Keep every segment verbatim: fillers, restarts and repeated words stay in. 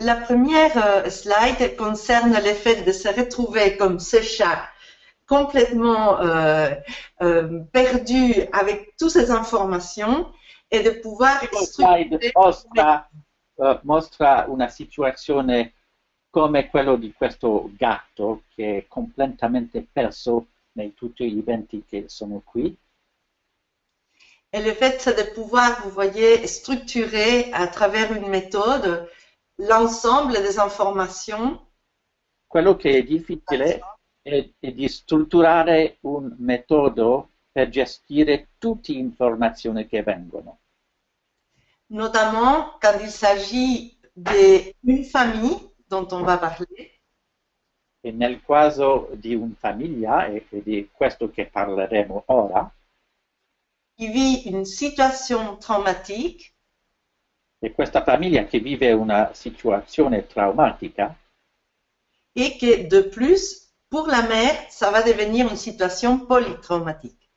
la première euh, slide concerne le fait de se retrouver comme ce chat complètement euh, euh, perdu avec toutes ces informations e di pouvoir La slide mostra, uh, mostra una situazione come quello di questo gatto che è completamente perso nei tutti gli eventi che sono qui. Et le fait c'est de pouvoir, vous voyez, structurer à travers une méthode l'ensemble des informations. Quello che è difficile è, è di strutturare un metodo per gestire tutte le informazioni che vengono. Notamment quand il s'agit d'une famille dont on va parler. E nel caso di una famiglia, e, e di questo che parleremo ora, qui vit une situation traumatique. E questa famiglia che vive una situazione traumatica. Et que de plus, pour la mère, ça va devenir une situation polytraumatique.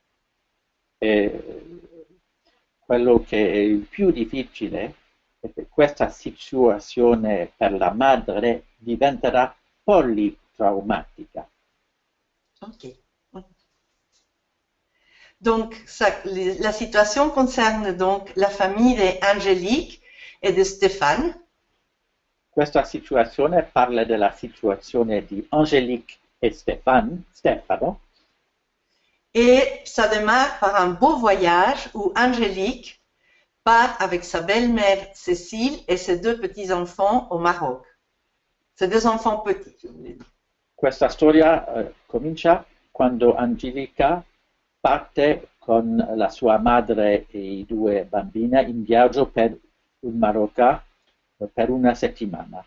E quello che è il più difficile è che questa situazione per la madre diventerà polytraumatica. Ok. Donc, ça, la situation concerne donc la famille d'Angélique et de Stéphane. Questa situazione parla della situazione di Angélique e Stéphane, Stefano. Et ça démarre par un beau voyage où Angélique part avec sa belle-mère Cécile et ses deux petits-enfants au Maroc. Ses deux enfants petits, je voulais dire. Questa storia eh, comincia quando Angelica parte con la sua madre e i due bambini in viaggio per il Marocco per una settimana.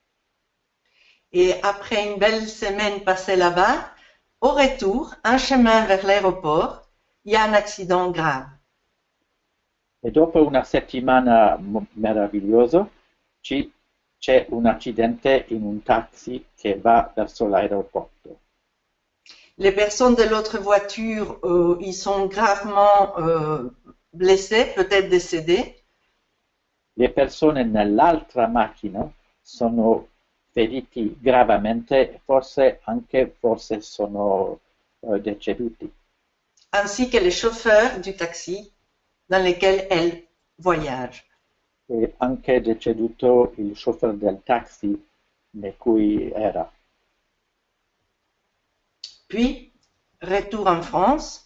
Et après une belle semaine passée là-bas, au retour, un chemin vers l'aéroport, il y a un accident grave. E dopo una settimana meravigliosa c'è un accidente in un taxi che va verso l'aeroporto. Les personnes de l'autre voiture, euh, ils sont gravement euh, blessées, peut-être décédées. Le persone nell'altra macchina sono feriti gravemente, forse anche forse sono uh, deceduti. Ainsi que les chauffeurs du taxi dans lequel elle voyage. E anche deceduto il chauffeur del taxi in cui era. Puis, retour en France.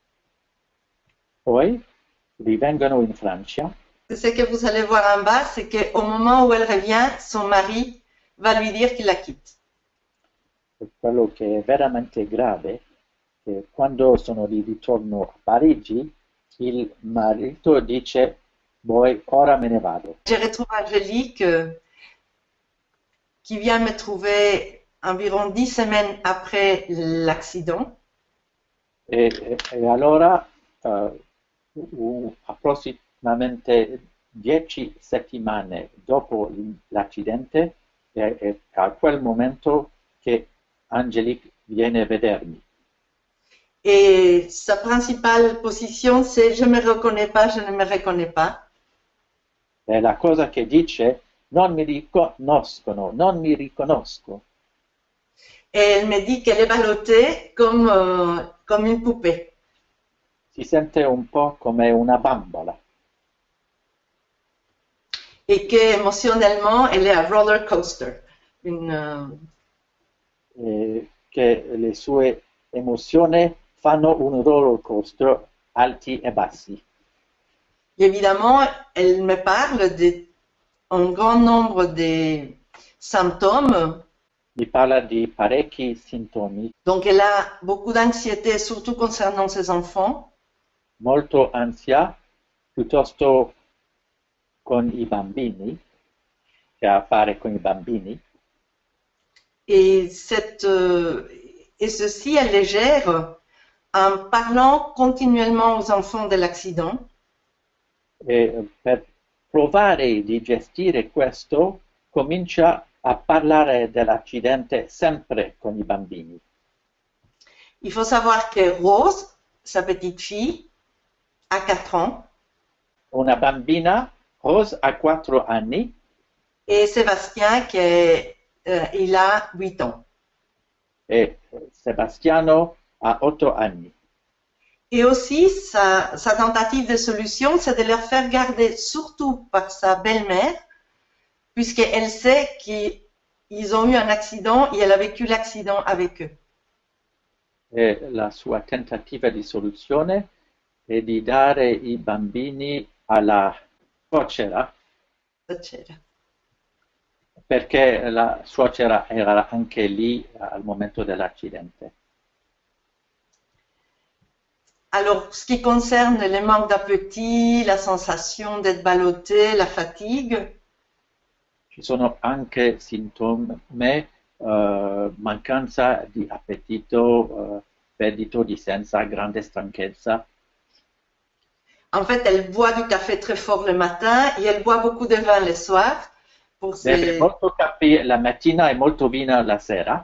Poi rivengono in Francia. Ce que vous allez voir en bas, c'est qu'au moment où elle revient, son mari va lui dire qu'il la quitte. E quello che è veramente grave è che quando sono di ritorno a Parigi, il marito dice, poi ora me ne vado. Je retrouve Angélique euh, qui vient me trouver environ dix semaines après l'accident. E, e, e allora, uh, approssimatamente dieci settimane dopo l'accidente, è, è a quel momento che Angélique viene a vedermi. Et sa principale position, c'est « je ne me reconnais pas, je ne me reconnais pas ». E la cosa che dice, non mi riconoscono, non mi riconosco. Et elle me dit qu'elle est ballottée comme, euh, comme une poupée. Si sente un po' come una bambola. Et qu'émotionnellement, elle est un roller coaster. Une, euh... E che le sue emozioni fanno un roller coaster alti e bassi. Évidemment, elle me parle d'un grand nombre de symptômes. Mi parla di parecchi sintomi. Donc, elle a beaucoup d'anxiété, surtout concernant ses enfants. Molto ansia, piuttosto con i bambini, che ha a fare con i bambini. Et, cette, euh, et ceci, elle les gère en parlant continuellement aux enfants de l'accident. E per provare di gestire questo, comincia a parlare dell'accidente sempre con i bambini. Il faut savoir que Rose, sa petite fille, a quatre ans. Una bambina, Rose, ha quattro anni. et Sébastien qui est, euh, il a huit ans. e Sebastiano ha otto anni. Et aussi, sa, sa tentative de solution, c'est de leur faire garder surtout par sa belle-mère, puisqu'elle sait qu'ils ont eu un accident et elle a vécu l'accident avec eux. E la sua tentativa di soluzione è di dare i bambini alla suocera, perché la suocera era anche lì al momento dell'accidente. Alors, ce qui concerne le manque d'appétit, la sensation d'être ballotté, la fatigue, ci sono anche sintomi, eh, mancanza di appetito, eh, perdita di senza, grande stanchezza. En fait, elle boit du café très fort le matin et elle boit beaucoup de vin le soir. Pour Beve ses... molto caffè la mattina e molto vino la sera.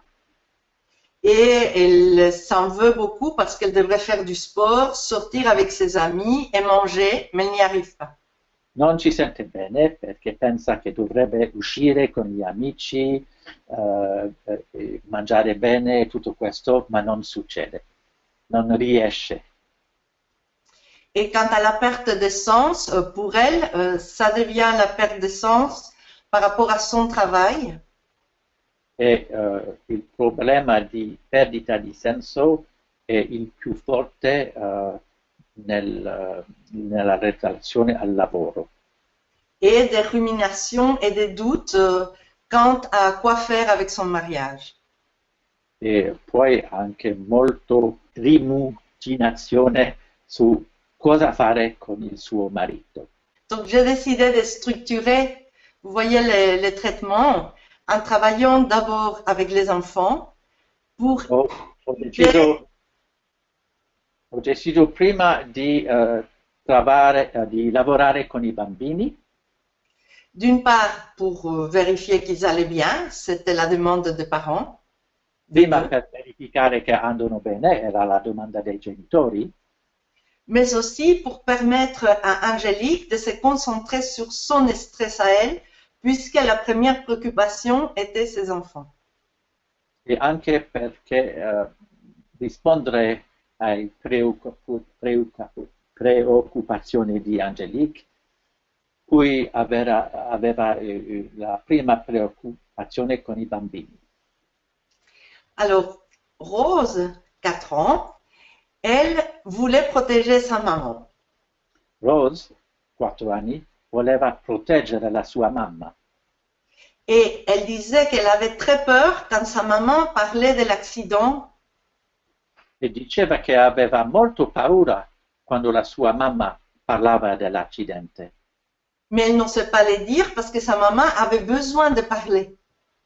Et elle s'en veut beaucoup parce qu'elle devrait faire du sport, sortir avec ses amis et manger, mais elle n'y arrive pas. Non ci sente bene perché pensa che dovrebbe uscire con gli amici, eh, mangiare bene e tutto questo, ma non succede, non riesce. Et quant à la perte de sens, pour elle, ça devient la perte de sens par rapport à son travail. E uh, il problema di perdita di senso è il più forte uh, nel, nella relazione al lavoro. Et des ruminations et des doutes euh, quant à quoi faire avec son mariage. E poi anche molto rimuginazione su cosa fare con il suo marito. Donc j'ai décidé de structurer, vous voyez les, les traitements, en travaillant d'abord avec les enfants pour... Ho, ho, deciso, ho deciso prima di, uh, trovare, uh, di lavorare con i bambini. D'une part pour euh, vérifier qu'ils allaient bien, c'était la demande des parents. Prima per verificare che andano bene, era la domanda dei genitori. Mais aussi pour permettre à Angélique de se concentrer sur son stress à elle, puisque la première préoccupation était ses enfants. E anche perché uh, rispondere ai preoccup- preoccup- preoccupazioni di Angélique, cui aveva, aveva eh, la prima preoccupazione con i bambini. Alors, Rose, quatre ans, elle voulait protéger sa maman. Rose, quattro anni, voleva proteggere la sua mamma. Et elle disait qu'elle avait très peur quand sa maman parlait de l'accident. E diceva che aveva molto paura quando la sua mamma parlava dell'accidente. Mais elle n'osait pas le dire parce que sa maman avait besoin de parler.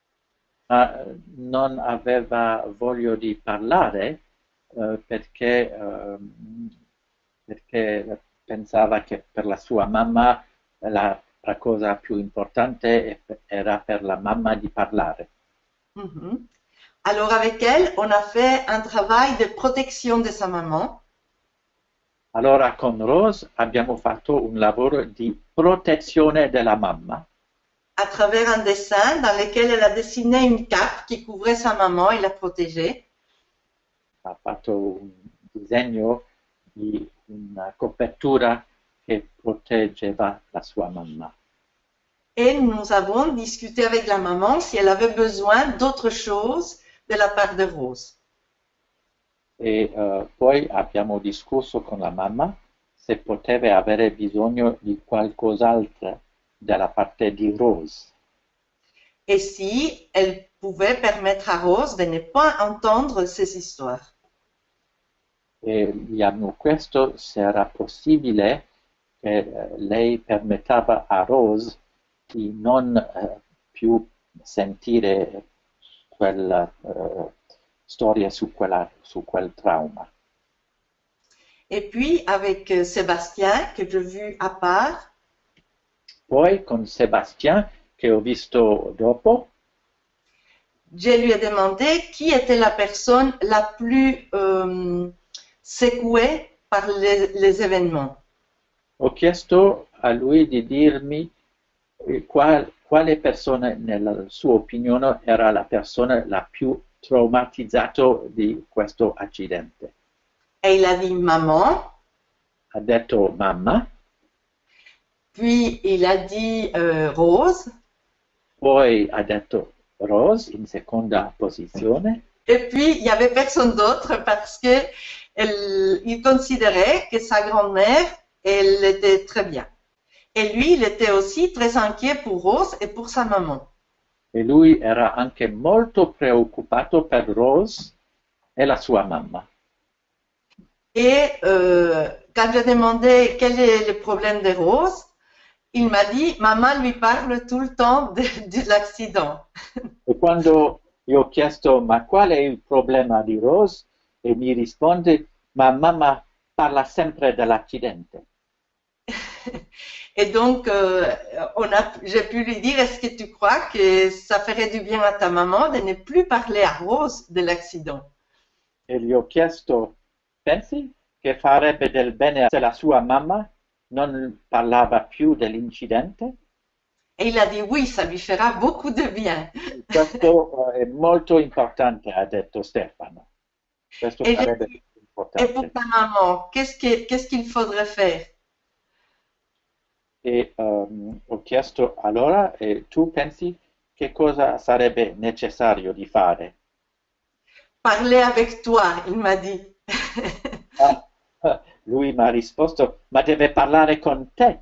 Ma non aveva voglia di parlare eh, perché, eh, perché pensava che per la sua mamma la, la cosa più importante era per la mamma di parlare. Mm-hmm. Alors avec elle, on a fait un travail de protection de sa maman. Allora con Rose abbiamo fatto un lavoro di protezione della mamma. À travers un dessin dans lequel elle a dessiné une cape qui couvrait sa maman et la protégeait. Ha fatto un disegno di una copertura che proteggeva la sua mamma. Et nous avons discuté avec la maman si elle avait besoin d'autre chose de la part de Rose. E uh, poi abbiamo discusso con la mamma se poteva avere bisogno di qualcos'altro dalla parte di Rose. Et si elle pouvait permettre à Rose de ne pas entendre ces histoires. E gli hanno chiesto se era possibile che uh, lei permetteva a Rose di non uh, più sentire quella uh, storia su, quella, su quel trauma. Et puis avec Sébastien, que j'ai vu à part. Poi con Sébastien, che ho visto dopo, je lui ai demandé qui était la personne la plus euh, secouée par les, les événements. Ho chiesto a lui di dirmi E qual- quale persona, nella sua opinione, era la persona la più traumatizzata di questo accidente? Et il a dit maman, Ha detto mamma, puis il a dit euh, Rose, poi ha detto Rose in seconda posizione, et puis il y avait personne d'autre parce que elle, il considérait que sa grand-mère, elle était très bien. Et lui, il était aussi très inquiet pour Rose et pour sa maman. e lui era anche molto preoccupato per Rose e la sua mamma. Et euh, quand j'ai demandé quel est le problème de Rose, il m'a dit, maman lui parle tout le temps de, de l'accident. E quando gli ho chiesto ma qual è il problema di Rose, e mi risponde ma mamma parla sempre dell'accidente. Et donc, euh, on a, j'ai pu lui dire, est-ce que tu crois que ça ferait du bien à ta maman de ne plus parler à Rose de l'accident? E gli ho chiesto, pensi che farebbe del bene se la sua mamma non parlava più dell'incidente? Et il a dit oui, ça lui fera beaucoup de bien. Questo eh, è molto importante, ha detto Stefano. Questo Et, sarebbe j'ai dit, et pour importante. ta maman, qu'est-ce que, qu'est-ce qu'il faudrait faire? E ehm, ho chiesto allora, e tu pensi che cosa sarebbe necessario di fare? Parler avec toi, il m'a dit. Ah, ah, lui mi ha risposto, ma deve parlare con te.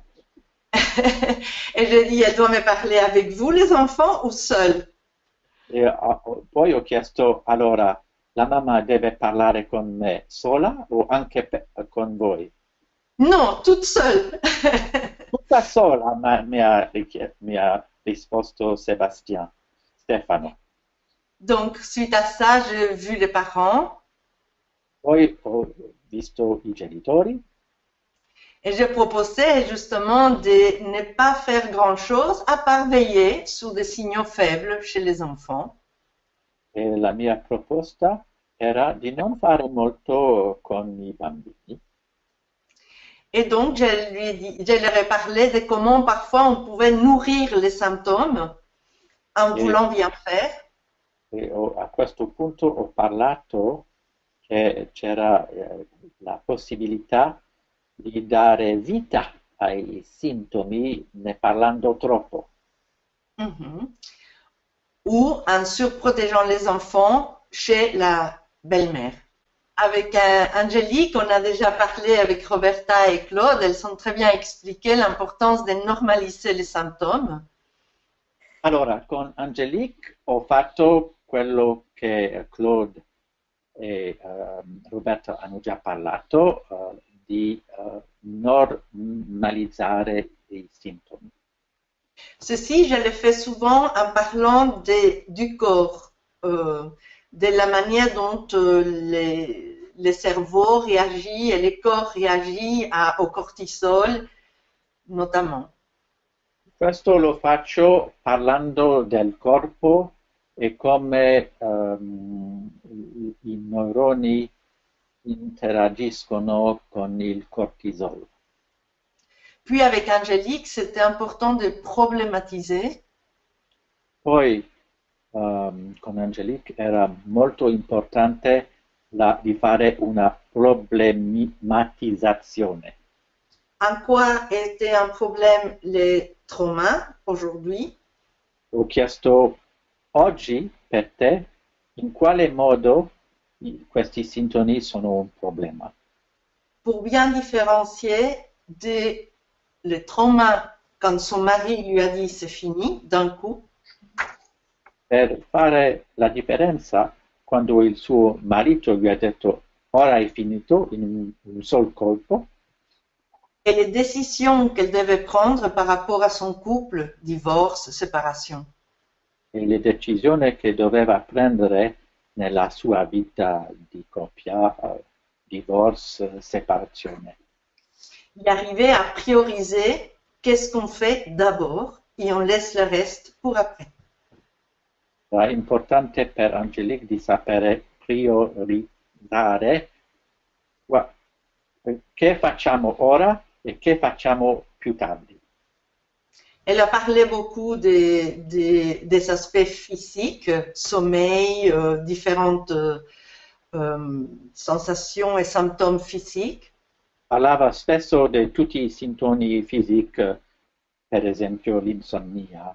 Et j'ai dit, elle doit me parler avec vous, les enfants, ou seule? E ah, poi ho chiesto, allora, la mamma deve parlare con me sola o anche pe- con voi? Non, toute seule. Tutta sola, ma mi ha, richie- mi ha risposto Sebastian, Stefano. Donc, suite à ça, j'ai vu les parents Poi ho visto i genitori et je proposais justement de ne pas faire grand-chose à part veiller sur des signaux faibles chez les enfants. e la mia proposta era di non fare molto con i bambini. Et donc, je lui ai dit, je leur ai parlé de comment parfois on pouvait nourrir les symptômes en E, voulant bien faire. e ho- a questo punto ho parlato che c'era eh, la possibilità di dare vita ai sintomi ne parlando troppo. Mhm. Ou en surprotégeant les enfants chez la belle-mère. Avec euh, Angélique, on a déjà parlé avec Roberta et Claude, elles ont très bien expliqué l'importance de normaliser les symptômes. Allora, con Angelique ho fatto quello che Claude e ehm, Roberto hanno già parlato, eh, di eh, normalizzare i sintomi. Ceci, je le fais souvent en parlant de, du corps, euh, de la manière dont euh, les, le cerveau réagit et le corps réagit à, au cortisol, notamment. Questo lo faccio parlando del corpo e come ehm, i, i neuroni interagiscono con il cortisolo. Puis avec Angélique, c'était important de problématiser. Poi ehm, con Angelique era molto importante la- di fare una problematizzazione. En quoi était un problème les traumas aujourd'hui? Ho chiesto oggi per te in quale modo i- questi sintomi sono un problema. Pour bien différencier de le trauma quand son mari lui a dit c'est fini d'un coup Per fare la differenza quando il suo marito gli ha detto ora hai finito in un, un sol colpo et les décisions qu'elle devait prendre par rapport à son couple, divorce, séparation. e le decisioni che doveva prendere nella sua vita di coppia, eh, divorce, separazione. Il arrivait à prioriser qu'est-ce qu'on fait d'abord et on laisse le reste pour après. Era importante per Angelique di sapere priorizzare gua- che facciamo ora e che facciamo più tardi. Elle a parlé beaucoup des, des, des aspects physiques, sommeil, euh, différentes euh, euh, sensations et symptômes physiques. Parlava spesso di tutti i sintomi fisici, per esempio l'insonnia.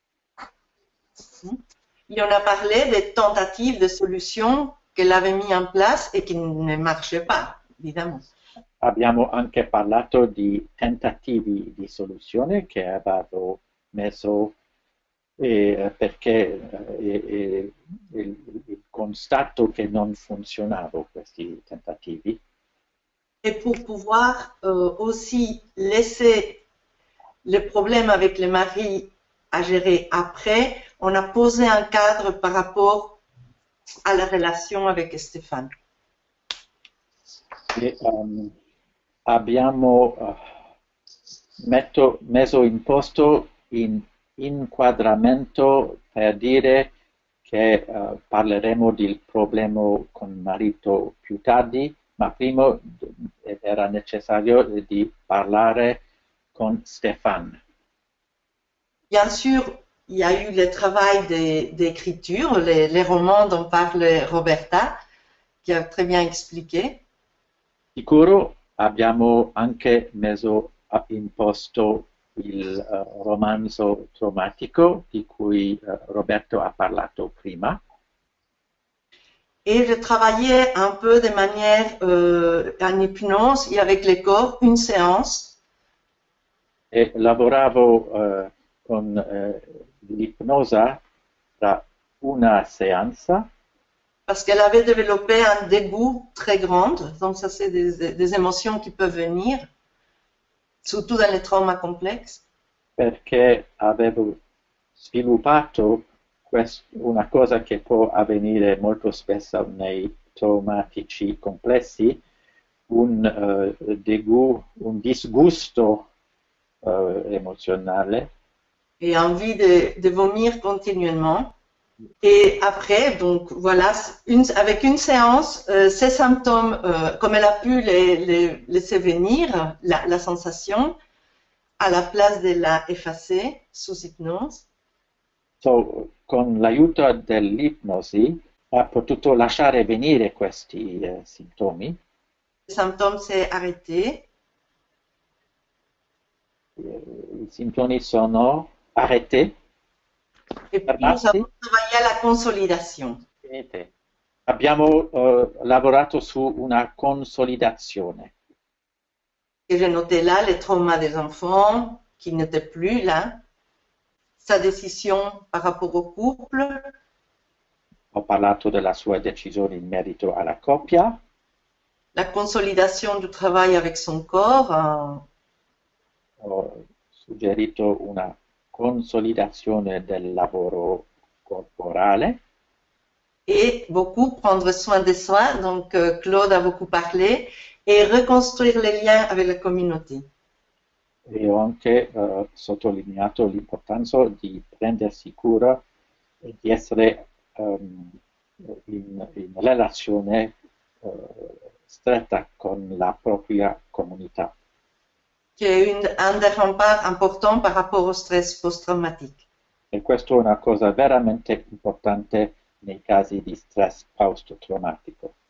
Il en a parlé des tentatives de solutions qu'elle avait mis en place et qui ne marchaient pas, évidemment. Abbiamo anche parlato di tentativi di soluzione che avevo messo eh, perché eh, eh, il, il constato che non funzionavano questi tentativi. Et pour pouvoir euh, aussi laisser le problème avec le mari à gérer après, on a posé un cadre par rapport à la relation avec Stéphane. E, um, abbiamo uh, metto, messo in posto in inquadramento per dire che uh, parleremo del problema con marito più tardi, ma prima era necessario di parlare con Stéphane. Bien sûr, il y a eu le travail d'écriture, les, les romans dont parle Roberta, qui a très bien expliqué. Sicuro abbiamo anche messo in posto il uh, romanzo traumatico di cui uh, Roberto ha parlato prima. Et je travaillais un peu de manière euh, en hypnose et avec les corps, une séance. E lavoravo uh, con uh, l'ipnosa tra una seanza. Parce qu'elle avait développé un dégoût très grand, donc ça c'est des, des émotions qui peuvent venir, surtout dans les traumas complexes. Perché avevo sviluppato quest- una cosa che può avvenire molto spesso nei traumatici complessi, un uh, dégoût, un disgusto uh, emozionale. Et envie de, de vomir continuellement. Et après, donc voilà, une, avec une séance, euh, ces symptômes, euh, comme elle a pu les, les laisser venir, la, la sensation, à la place de la effacer sous hypnose. So, con l'aiuto dell'ipnosi ha potuto lasciare venire questi eh, sintomi. Les symptômes s'est arrêté. I sintomi sono arrêtés. Et puis nous avons travaillé à la consolidation. Abbiamo uh, lavorato su una consolidazione. Et j'ai noté là les traumas des enfants qui n'étaient plus là, sa décision par rapport au couple. Ho parlato della sua decisione in merito alla coppia. La consolidation du travail avec son corps. Euh, Ho suggerito una consolidazione del lavoro corporale. Et beaucoup prendre soin de soi, donc euh, Claude a beaucoup parlé, et reconstruire les liens avec la communauté. E ho anche uh, sottolineato l'importanza di prendersi cura e di essere um, in, in relazione uh, stretta con la propria comunità. Qui est une, un des remparts importants par rapport au stress post-traumatique. E questo è una cosa veramente importante nei casi di stress post-traumatico.